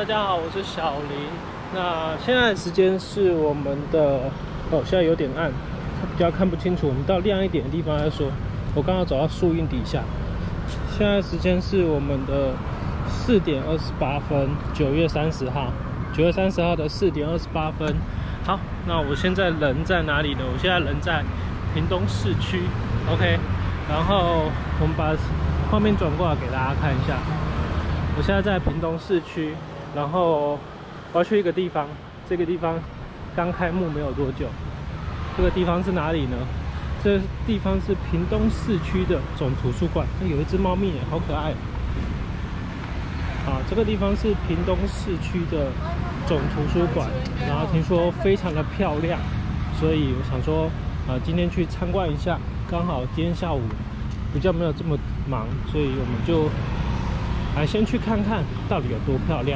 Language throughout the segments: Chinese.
大家好，我是小林。那现在的时间是我们的现在有点暗，比较看不清楚。我们到亮一点的地方再说。我刚好走到树荫底下。现在时间是我们的4点28分，9月30号。9月30号的4点28分。好，那我现在人在哪里呢？我现在人在屏东市区 ，OK。然后我们把画面转过来给大家看一下。我现在在屏东市区，然后我要去一个地方，这个地方刚开幕没有多久。这个地方是哪里呢？这地方是屏东市区的总图书馆，有一只猫咪耶，好可爱。这个地方是屏东市区的总图书馆，然后听说非常的漂亮，所以我想说，今天去参观一下。刚好今天下午比较没有这么忙，所以我们就先去看看到底有多漂亮。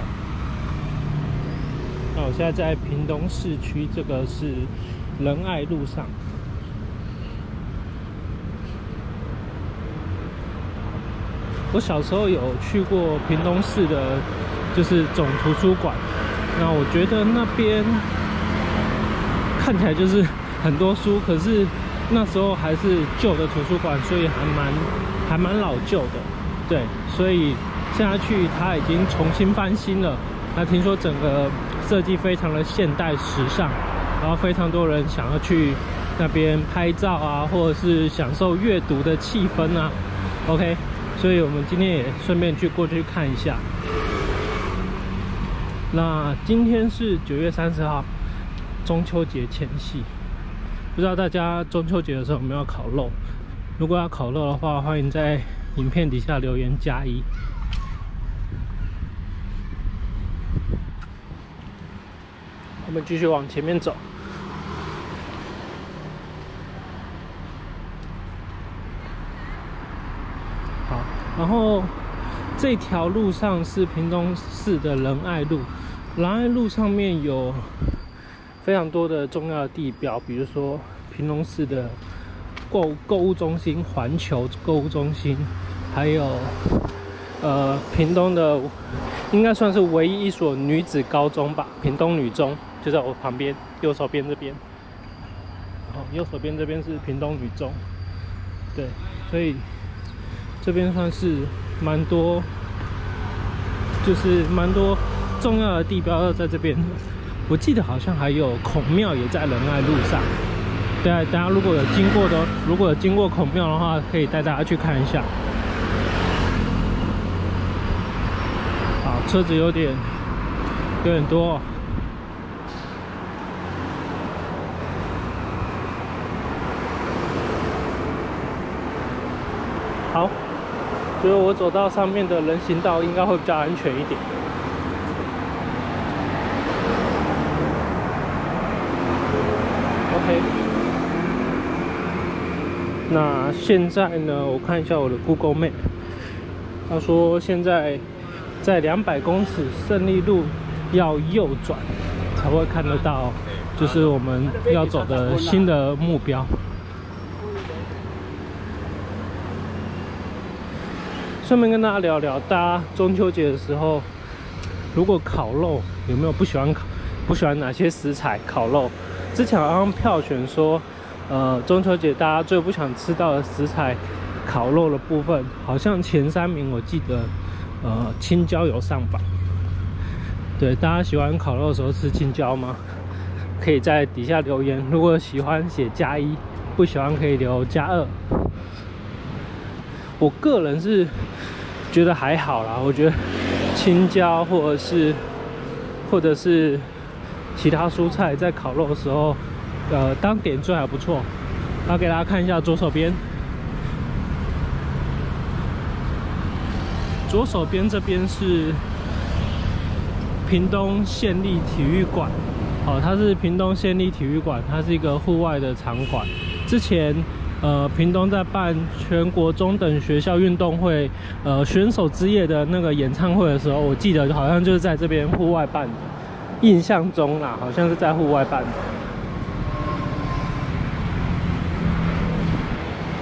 那我现在在屏东市区，这个是仁爱路上。我小时候有去过屏东市的，就是总图书馆。那我觉得那边看起来就是很多书，可是那时候还是旧的图书馆，所以还蛮老旧的。对，所以现在去它已经重新翻新了。那听说整个设计非常的现代时尚，然后非常多人想要去那边拍照啊，或者是享受阅读的气氛啊。OK， 所以我们今天也顺便过去看一下。那今天是9月30号，中秋节前夕。不知道大家中秋节的时候有没有烤肉？如果要烤肉的话，欢迎在影片底下留言+1。我们继续往前面走。好，然后这条路上是屏东市的仁爱路，仁爱路上面有非常多的重要的地标，比如说屏东市的购物中心环球购物中心，还有屏东的应该算是唯一一所女子高中吧，屏东女中就在我旁边，右手边这边。右手边这边是屏东女中，对，所以这边算是蛮多重要的地标在这边。我记得好像还有孔庙也在仁爱路上。对啊，大家如果有经过孔庙的话，可以带大家去看一下。好，车子有点多哦。好，所以我走到上面的人行道应该会比较安全一点。OK， 那现在呢？我看一下我的 Google Map， 他说现在在200公尺胜利路要右转才会看得到，就是我们要走的新的目标。顺便跟大家聊聊，大家中秋节的时候，如果烤肉有没有不喜欢哪些食材烤肉？之前好像票选说，中秋节大家最不想吃到的食材，烤肉的部分，好像前3名我记得，青椒有上榜。对，大家喜欢烤肉的时候吃青椒吗？可以在底下留言。如果喜欢写+1，不喜欢可以留+2。我个人是觉得还好啦，我觉得青椒或者是其他蔬菜在烤肉的时候，当点缀还不错。然后给大家看一下左手边，这边是屏东县立体育馆。它是屏东县立体育馆，它是一个户外的场馆。之前屏东在办全国中等学校运动会，选手之夜的那个演唱会的时候，我记得好像就是在这边户外办的。印象中啦，好像是在户外办的。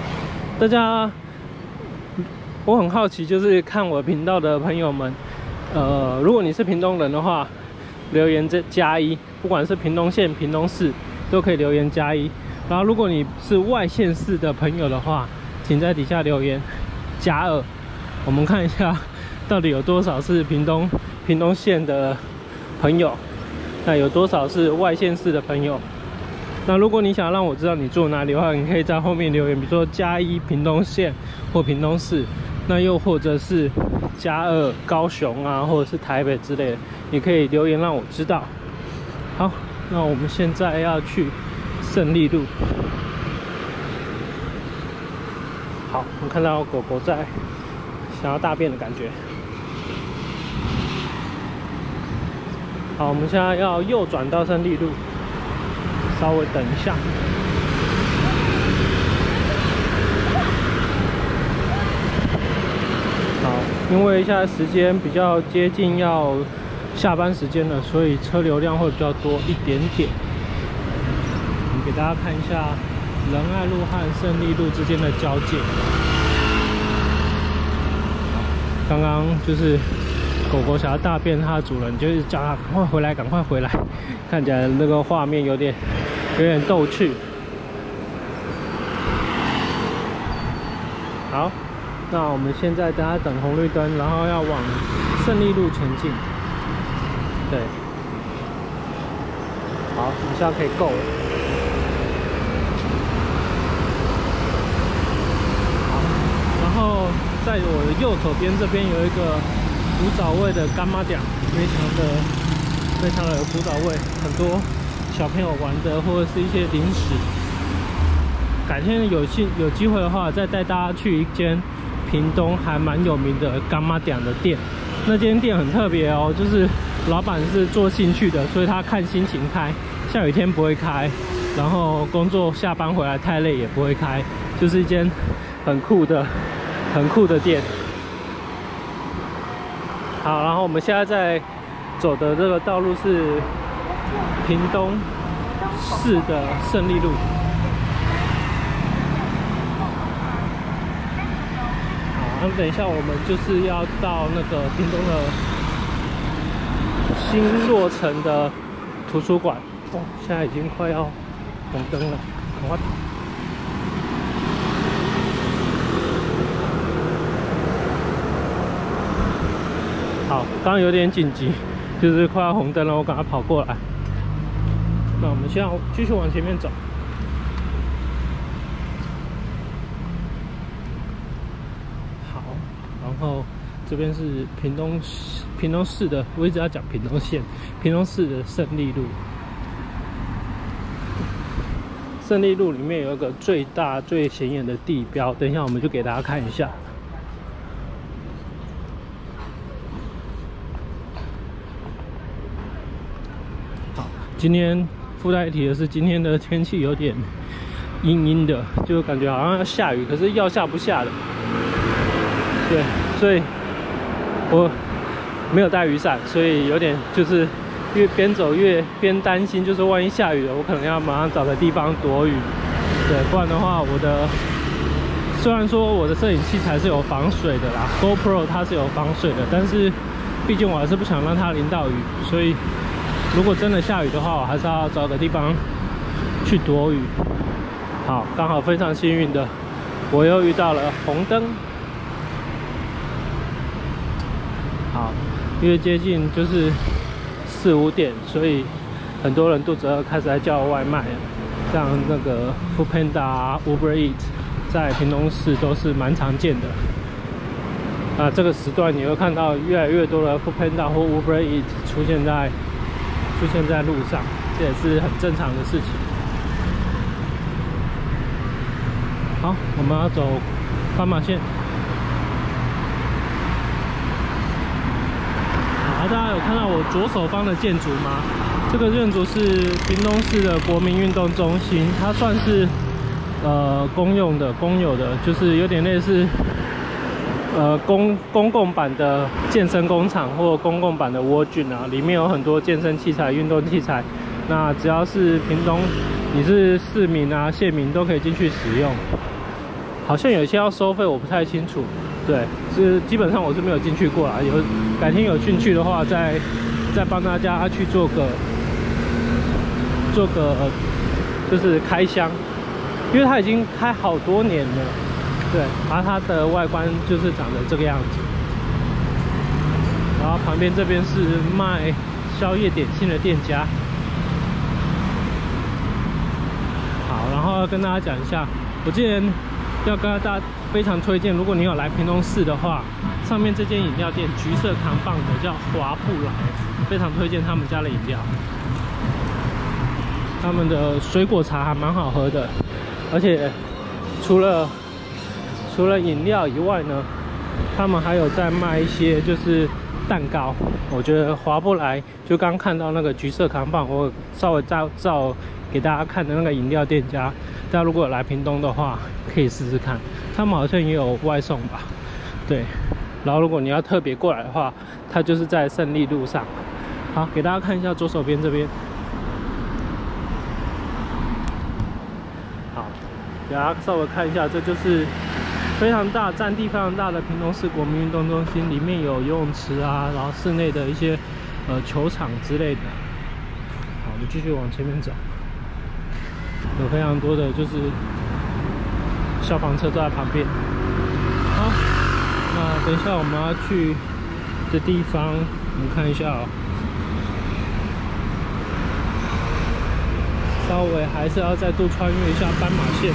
大家，我很好奇，就是看我频道的朋友们， 如果你是屏东人的话，留言+1，不管是屏东县、屏东市都可以留言+1。然后如果你是外县市的朋友的话，请在底下留言+2。我们看一下到底有多少是屏东县的朋友，那有多少是外县市的朋友。那如果你想让我知道你住哪里的话，你可以在后面留言，比如说+1屏东县或屏东市，那又或者是+2高雄啊，或者是台北之类的，你可以留言让我知道。好，那我们现在要去胜利路。好，我们看到狗狗在想要大便的感觉。好，我们现在要右转到胜利路，稍微等一下。好，因为现在时间比较接近要下班时间了，所以车流量会比较多一点点。我们给大家看一下仁爱路和胜利路之间的交界。刚刚就是狗狗想要大便，它的主人就是叫它赶快回来，赶快回来。看起来那个画面有点逗趣。好，那我们现在大家等红绿灯，然后要往胜利路前进。对，好，我们现在可以够了。好，然后在我的右手边这边有一个古早味的干妈店，非常的有古早味，很多小朋友玩的或者是一些零食。改天有机会的话，再带大家去一间屏东还蛮有名的干妈店的店。那间店很特别哦，就是老板是做兴趣的，所以他看心情开，下雨天不会开，然后工作下班回来太累也不会开，就是一间很酷的店。好，然后我们现在在走的这个道路是屏东市的胜利路。好，等一下我们就是要到那个屏东的新落成的图书馆。哦，现在已经快要红灯了，赶快跑！好，刚刚有点紧急，就是快要红灯了，我赶快跑过来。那我们现在继续往前面走。好，然后这边是屏东市的，我一直要讲屏东县，屏东市的胜利路。胜利路里面有一个最大最显眼的地标，等一下我们就给大家看一下。今天附带一提的是，今天的天气有点阴阴的，就感觉好像要下雨，可是要下不下的。对，所以我没有带雨伞，所以有点就是越边走边担心，就是万一下雨了，我可能要马上找个地方躲雨。对，不然的话，虽然说我的摄影器材是有防水的啦 ，GoPro 它是有防水的，但是毕竟我还是不想让它淋到雨，所以如果真的下雨的话，我还是要找个地方去躲雨。好，刚好非常幸运的，我又遇到了红灯。好，因为接近就是4、5点，所以很多人肚子饿，开始在叫外卖。像那个 Foodpanda、Uber Eats 在屏东市都是蛮常见的。那这个时段你会看到越来越多的 Foodpanda 或 Uber Eats 出现在路上，这也是很正常的事情。好，我们要走斑马线。好，大家有看到我左手方的建筑吗？这个建筑是屏东市的国民运动中心，它算是公有的，就是有点类似公共版的健身工厂或公共版的窝菌啊，里面有很多健身器材、运动器材。那只要是屏东，你是市民啊、县民都可以进去使用。好像有些要收费，我不太清楚。 对，是基本上我是没有进去过啦。改天有兴趣的话，再帮大家去做个就是开箱，因为它已经开好多年了。对，然后它的外观就是长得这个样子。然后旁边这边是卖宵夜点心的店家。好，然后要跟大家讲一下，我之前要跟大家非常推荐，如果你有来屏东市的话，上面这间饮料店橘色扛棒的叫华不来，非常推荐他们家的饮料。他们的水果茶还蛮好喝的，而且除了饮料以外呢，他们还有在卖一些就是蛋糕。我觉得华不来就刚看到那个橘色扛棒，我稍微照给大家看的那个饮料店家，大家如果有来屏东的话，可以试试看。他们好像也有外送吧，对。然后如果你要特别过来的话，它就是在胜利路上。好，给大家看一下左手边这边。好，给大家稍微看一下，这就是非常大、占地非常大的屏东市国民运动中心，里面有游泳池啊，然后室内的一些球场之类的。好，我们继续往前面走，有非常多的就是消防车都在旁边。好，那等一下我们要去的地方，我们看一下哦。稍微还是要再度穿越一下斑马线。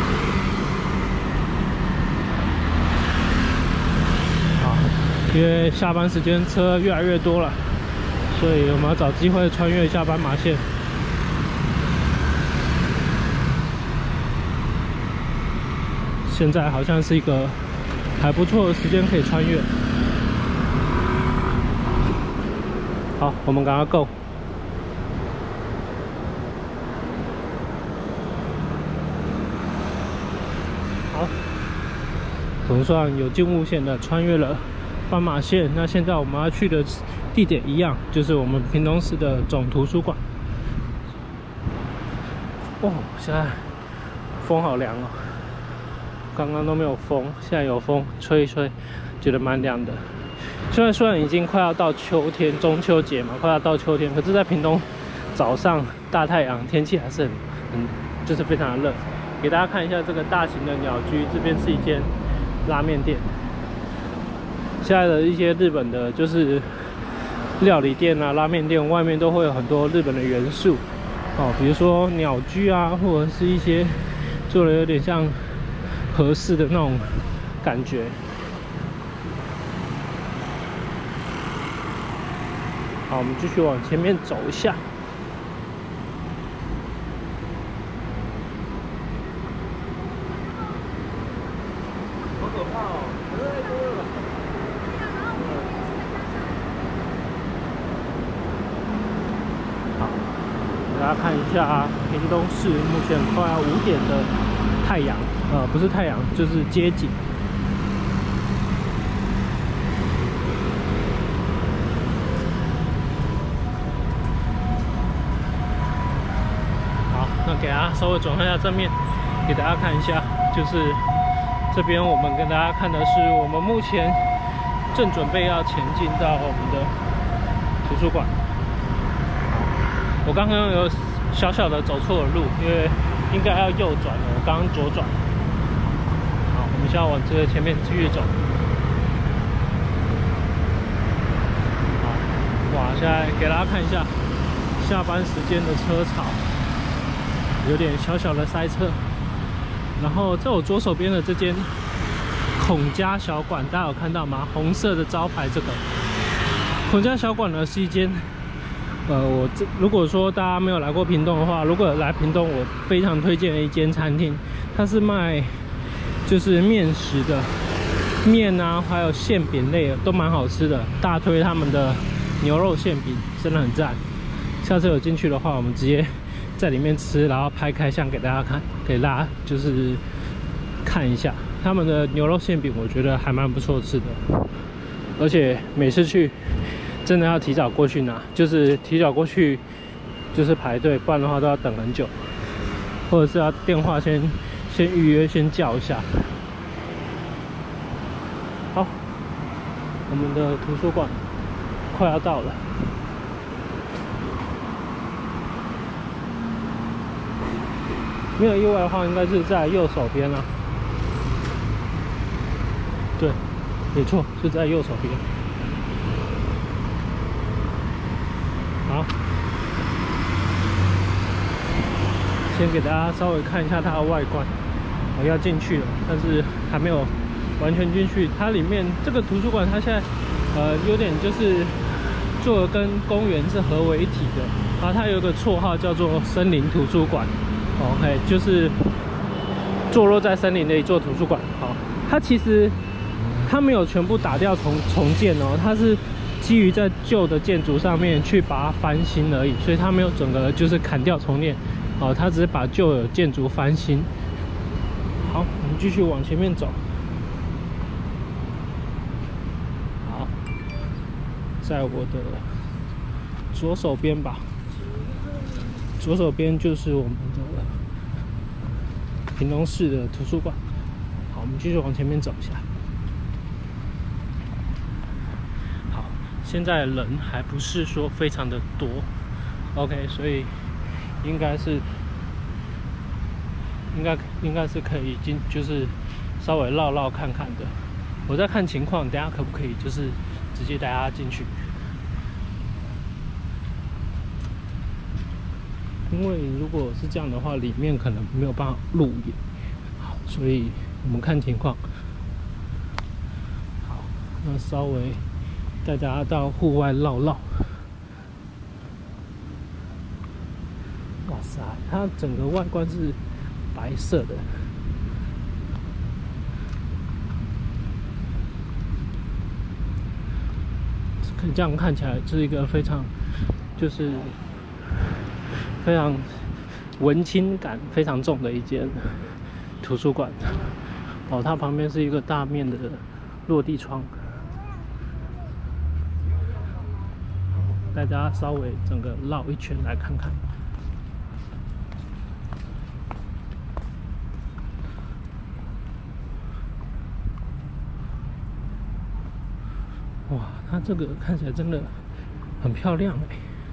好，因为下班时间车越来越多了，所以我们要找机会穿越一下斑马线。现在好像是一个还不错的时间可以穿越。好，我们赶快 go。好，总算有进雾线的穿越了斑马线。那现在我们要去的地点一样，就是我们屏东市的总图书馆。哦，现在风好凉哦。刚刚都没有风，现在有风吹一吹，觉得蛮凉的。虽然已经快要到秋天，中秋节嘛，快要到秋天，可是，在屏东早上大太阳，天气还是很就是非常的热。给大家看一下这个大型的鸟居，这边是一间拉面店。现在的一些日本的，就是料理店啊、拉面店，外面都会有很多日本的元素哦，比如说鸟居啊，或者是一些做的有点像和式的那种感觉。好，我们继续往前面走一下。好可怕哦！太多了。好，给大家看一下屏东市目前快要5点的太阳，不是太阳，就是街景。那给大家稍微转换一下正面，给大家看一下，就是这边我们跟大家看的是我们目前正准备要前进到我们的图书馆。我刚刚有小小的走错了路，因为应该要右转了，我刚刚左转。好，我们现在往这个前面继续走。好，哇，现在给大家看一下下班时间的车潮。有点小小的塞车，然后在我左手边的这间孔家小馆，大家有看到吗？红色的招牌，这个孔家小馆呢是一间，如果说大家没有来过屏东的话，如果有来屏东，我非常推荐的一间餐厅，它是卖就是面食的，面啊，还有馅饼类的都蛮好吃的，大推他们的牛肉馅饼，真的很赞。下次有进去的话，我们直接在里面吃，然后拍开箱给大家看，给大家就是看一下他们的牛肉馅饼，我觉得还蛮不错吃的。而且每次去真的要提早过去拿，就是提早过去就是排队，不然的话都要等很久，或者是要电话先预约，先叫一下。 我们的图书馆快要到了。没有意外的话，应该是在右手边啊。对，没错，是在右手边。好，先给大家稍微看一下它的外观。我要进去了，但是还没有完全进去。它里面这个图书馆，它现在有点就是做的跟公园是合为一体的。然后它有个绰号叫做森林图书馆。OK， 就是坐落在森林的一座图书馆。好，它其实它没有全部打掉重建哦，它是基于在旧的建筑上面去把它翻新而已，所以它没有整个就是砍掉重练。哦，它只是把旧有建筑翻新。好，我们继续往前面走。好，在我的左手边吧，左手边就是我们的屏东市的图书馆。好，我们继续往前面走一下。好，现在人还不是说非常的多 ，OK， 所以应该是可以就是稍微绕看看的。我在看情况，等下可不可以就是直接带大家进去？因为如果是这样的话，里面可能没有办法录影，好，所以我们看情况。好，那稍微带大家到户外绕。哇塞，它整个外观是白色的，这样看起来是一个非常文青感非常重的一间图书馆。哦，它旁边是一个大面的落地窗，大家稍微整个绕一圈来看看。哇，它这个看起来真的很漂亮哎，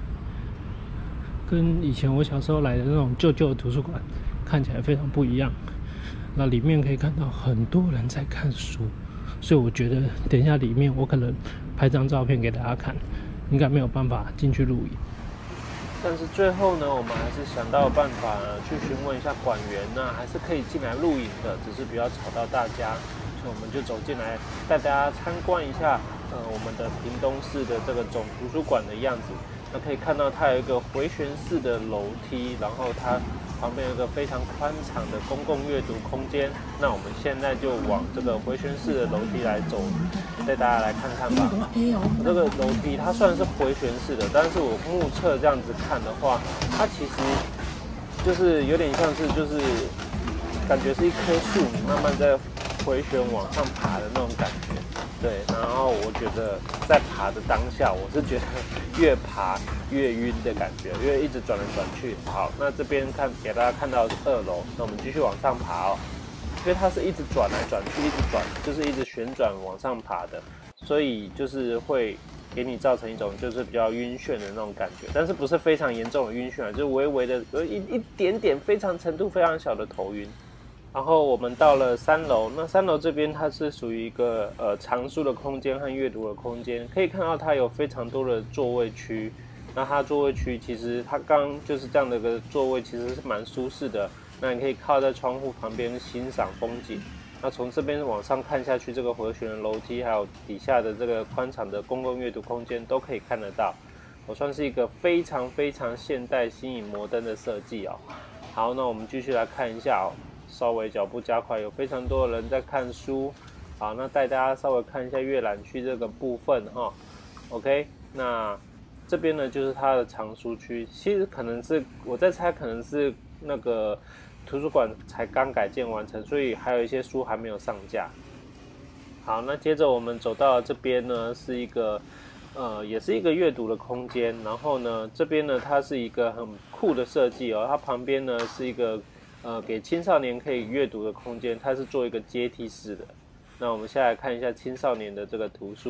跟以前我小时候来的那种旧的图书馆看起来非常不一样。那里面可以看到很多人在看书，所以我觉得等一下里面我可能拍张照片给大家看，应该没有办法进去录影。但是最后呢，我们还是想到办法去询问一下馆员呢，还是可以进来录影的，只是不要吵到大家。所以我们就走进来，带大家参观一下我们的屏东市的这个总图书馆的样子。那可以看到它有一个回旋式的楼梯，然后它旁边有一个非常宽敞的公共阅读空间。那我们现在就往这个回旋式的楼梯来走，带大家来看看吧。这个楼梯它虽然是回旋式的，但是我目测这样子看的话，它其实就是有点像是就是感觉是一棵树，你慢慢在回旋往上爬的那种感觉。对，然后我觉得在爬的当下，我是觉得越爬越晕的感觉，因为一直转来转去。好，那这边给大家看到是2楼，那我们继续往上爬哦。因为它是一直转来转去，一直转，就是一直旋转往上爬的，所以就是会给你造成一种就是比较晕眩的那种感觉，但是不是非常严重的晕眩，就是微微的有一点点程度非常小的头晕。然后我们到了3楼，那3楼这边它是属于一个藏书的空间和阅读的空间，可以看到它有非常多的座位区。那它座位区其实它刚就是这样的一个座位，其实是蛮舒适的。那你可以靠在窗户旁边欣赏风景。那从这边往上看下去，这个回旋的楼梯，还有底下的这个宽敞的公共阅读空间都可以看得到。我算是一个非常现代、新颖、摩登的设计哦。好，那我们继续来看一下哦。稍微脚步加快，有非常多的人在看书。好，那带大家稍微看一下阅览区这个部分哈。OK， 那这边呢就是它的藏书区，其实可能是我在猜，可能是那个图书馆才刚改建完成，所以还有一些书还没有上架。好，那接着我们走到这边呢，是一个也是一个阅读的空间。然后呢，这边呢它是一个很酷的设计哦，它旁边呢是一个给青少年可以阅读的空间，它是做一个阶梯式的。那我们现在来看一下青少年的这个图书。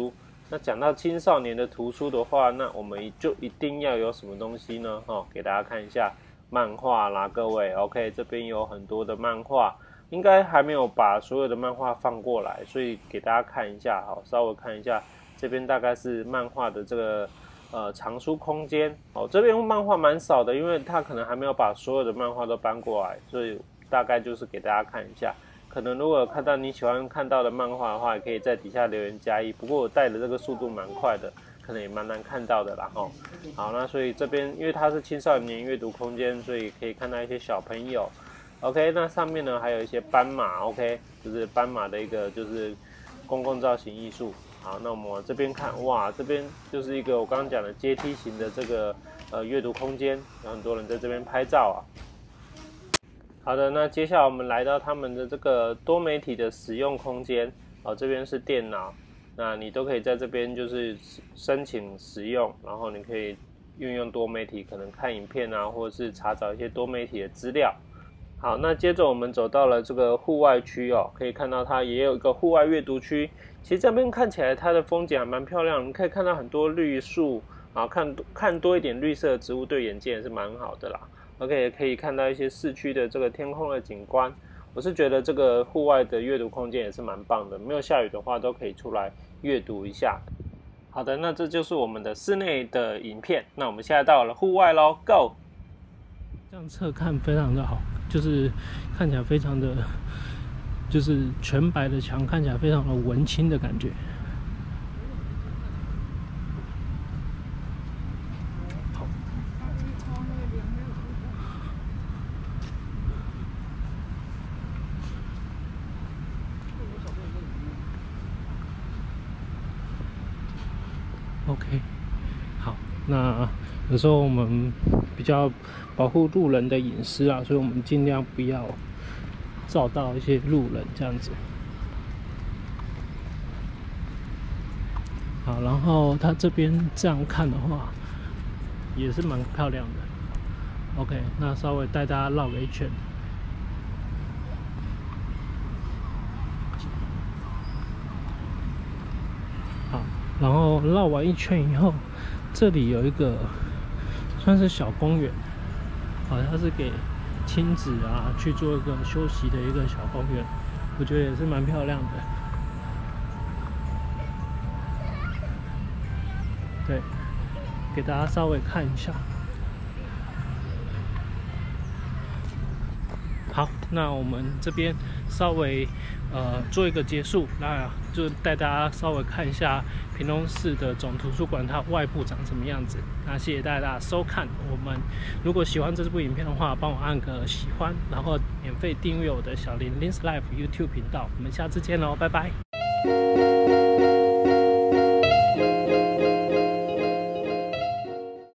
那讲到青少年的图书的话，那我们就一定要有什么东西呢？给大家看一下漫画啦，各位 ，OK， 这边有很多的漫画，应该还没有把所有的漫画放过来，所以给大家看一下，稍微看一下，这边大概是漫画的这个藏书空间，这边漫画蛮少的，因为他可能还没有把所有的漫画都搬过来，所以大概就是给大家看一下。可能如果看到你喜欢看到的漫画的话，也可以在底下留言加一。不过我带的这个速度蛮快的，可能也蛮难看到的啦齁。好，那所以这边因为它是青少年阅读空间，所以可以看到一些小朋友。OK， 那上面呢还有一些斑马 ，OK， 就是斑马的一个就是公共造型艺术。好，那我们往这边看，哇，这边就是一个我刚刚讲的阶梯型的这个阅读空间，有很多人在这边拍照啊。好的，那接下来我们来到他们的这个多媒体的使用空间，这边是电脑，那你都可以在这边就是申请使用，然后你可以运用多媒体，可能看影片啊，或者是查找一些多媒体的资料。好，那接着我们走到了这个户外区可以看到它也有一个户外阅读区。其实这边看起来它的风景还蛮漂亮，你可以看到很多绿树，看多一点绿色的植物对眼睛也是蛮好的啦。OK， 也可以看到一些市区的这个天空的景观。我是觉得这个户外的阅读空间也是蛮棒的，没有下雨的话都可以出来阅读一下。好的，那这就是我们的室内的影片。那我们现在到了户外咯 ，Go！ 这样侧看非常的好，就是看起来非常的，就是全白的墙，看起来非常的文青的感觉。OK， 好，那有时候我们比较保护路人的隐私啊，所以我们尽量不要照到一些路人这样子。好，然后它这边这样看的话，也是蛮漂亮的。OK， 那稍微带大家绕个一圈。好。然后绕完一圈以后，这里有一个算是小公园，好像是给亲子啊去做一个休息的一个小公园，我觉得也是蛮漂亮的。对，给大家稍微看一下。好，那我们这边稍微做一个结束，那就带大家稍微看一下屏东市的总图书馆它外部长什么样子。那谢谢大家收看，我们如果喜欢这部影片的话，帮我按个喜欢，然后免费订阅我的小林 Lin's Life YouTube 频道。我们下次见喽，拜拜。